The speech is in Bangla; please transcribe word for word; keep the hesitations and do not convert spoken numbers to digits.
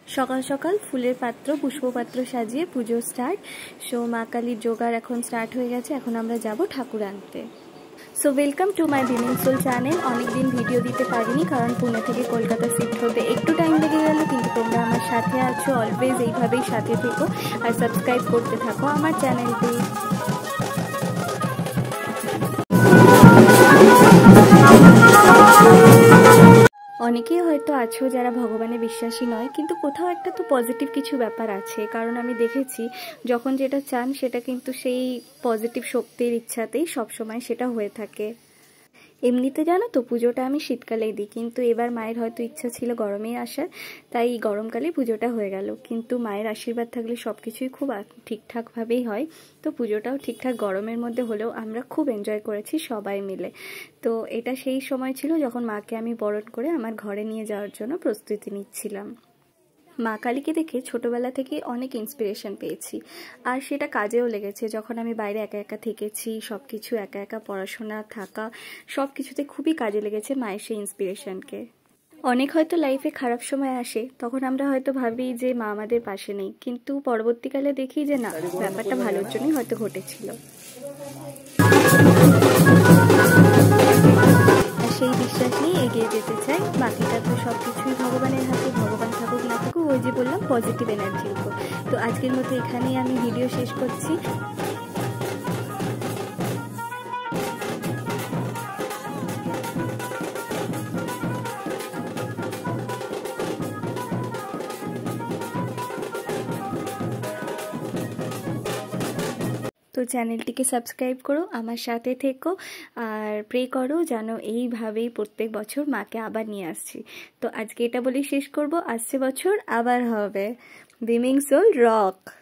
সকাল সকাল ফুলের পাত্র পুষ্পপাত্র সাজিয়ে পুজো স্টার্ট। সো মা কালীর জোগাড় এখন স্টার্ট হয়ে গেছে। এখন আমরা যাব ঠাকুর আনতে। So welcome to my beaming soul channel. অনেকদিন ভিডিও দিতে পারিনি কারণ পুনে থেকে কলকাতা শিফট হতে একটু টাইম লেগে গেল, কিন্তু তোমরা আমার সাথে আছো, অলওয়েজ এইভাবেই সাথে থেকো আর সাবস্ক্রাইব করতে থাকো আমার চ্যানেলটি। অনেকেই হয়তো আছো যারা ভগবানে বিশ্বাসী নয়, কিন্তু কোথাও একটা তো পজিটিভ কিছু ব্যাপার আছে। কারণ আমি দেখেছি যখন যেটা চান সেটা কিন্তু সেই পজিটিভ শক্তির ইচ্ছাতেই সবসময় সেটা হয়ে থাকে। এমনিতে জানো তো পুজোটা আমি শীতকালেই দিই, কিন্তু এবার মায়ের হয়তো ইচ্ছা ছিল গরমেই আসার, তাই গরমকালে পুজোটা হয়ে গেল। কিন্তু মায়ের আশীর্বাদ থাকলে সব কিছুই খুব ঠিকঠাকভাবেই হয়। তো পুজোটাও ঠিকঠাক গরমের মধ্যে হলেও আমরা খুব এনজয় করেছি সবাই মিলে। তো এটা সেই সময় ছিল যখন মাকে আমি বরণ করে আমার ঘরে নিয়ে যাওয়ার জন্য প্রস্তুতি নিচ্ছিলাম। মা কালীকে দেখে ছোটবেলা থেকে অনেক ইন্সপিরেশন পেয়েছি, আর সেটা কাজেও লেগেছে। যখন আমি বাইরে একা একা থেকেছি, সব কিছু একা একা পড়াশোনা থাকা সব কিছুতে খুবই কাজে লেগেছে মায়ের সেই ইন্সপিরেশনকে। অনেক হয়তো লাইফে খারাপ সময় আসে, তখন আমরা হয়তো ভাবি যে মা আমাদের পাশে নেই, কিন্তু পরবর্তীকালে দেখি যে না, ব্যাপারটা ভালোর জন্যই হয়তো ঘটেছিল। সেই বিশ্বাস নিয়ে এগিয়ে যেতে চাই। বাকিটা তো সব কিছুই ভগবানের হাতে, ভগবান থাকুক না থাকুক, ওই যে বললাম পজিটিভ এনার্জির উপর। তো আজকের মতো এখানেই আমি ভিডিও শেষ করছি। তো চ্যানেলটিকে সাবস্ক্রাইব করো, আমার সাথে থেকো আর প্রে করো যেন এইভাবেই প্রত্যেক বছর মাকে আবার নিয়ে আসছি। তো আজকে এটা বলেই শেষ করব, আসছে বছর আবার হবে। Beaming soul rock.